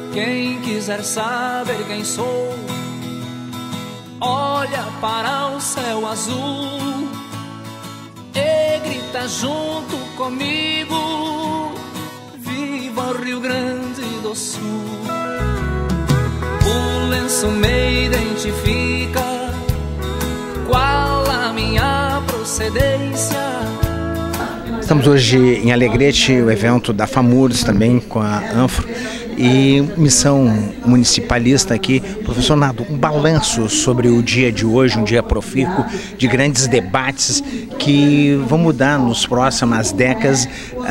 Quem quiser saber quem sou, olha para o céu azul e grita junto comigo: viva o Rio Grande do Sul. O lenço me identifica, qual a minha procedência. Estamos hoje em Alegrete, o evento da FAMURS também com a Anfro e missão municipalista aqui. Professor Nado, um balanço sobre o dia de hoje, um dia profícuo de grandes debates que vão mudar nos próximas décadas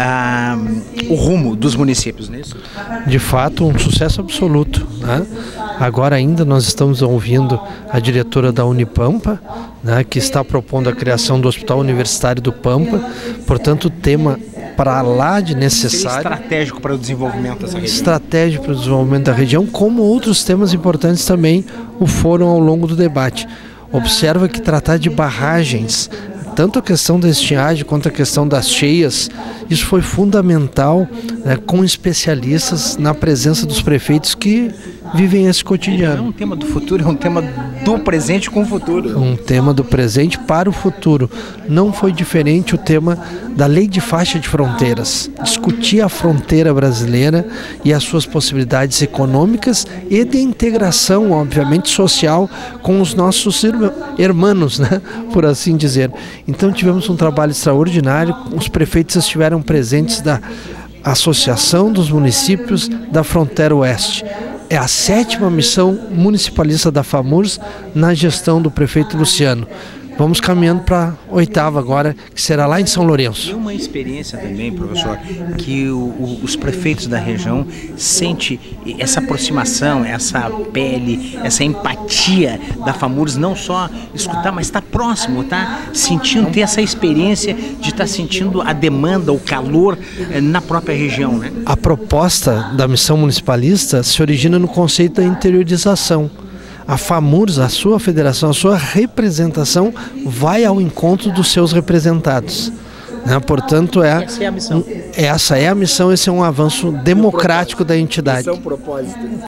o rumo dos municípios, não é isso? De fato, um sucesso absoluto, né? Agora ainda nós estamos ouvindo a diretora da Unipampa, né, que está propondo a criação do Hospital Universitário do Pampa. Portanto, o tema para lá de necessário. Seria estratégico para o desenvolvimento dessa região. Estratégico para o desenvolvimento da região, como outros temas importantes também o foram ao longo do debate. Observa que tratar de barragens, tanto a questão da estiagem quanto a questão das cheias, isso foi fundamental, né, com especialistas, na presença dos prefeitos que vivem esse cotidiano. Não é um tema do futuro, é um tema do presente com o futuro. Um tema do presente para o futuro. Não foi diferente o tema da lei de faixa de fronteiras. Discutir a fronteira brasileira e as suas possibilidades econômicas e de integração, obviamente, social com os nossos irmãos, né, por assim dizer. Então tivemos um trabalho extraordinário, os prefeitos estiveram presentes da Associação dos Municípios da Fronteira Oeste. É a 7ª missão municipalista da FAMURS na gestão do prefeito Luciano. Vamos caminhando para a 8ª agora, que será lá em São Lourenço. E uma experiência também, professor, que os prefeitos da região sentem essa aproximação, essa pele, essa empatia da FAMURS, não só escutar, mas estar próximo, tá sentindo, ter essa experiência de estar sentindo a demanda, o calor na própria região, né? A proposta da missão municipalista se origina no conceito da interiorização. A FAMURS, a sua federação, a sua representação vai ao encontro dos seus representados, né? Portanto, essa é a missão. Essa é a missão, esse é um avanço democrático da entidade. Esse é o propósito.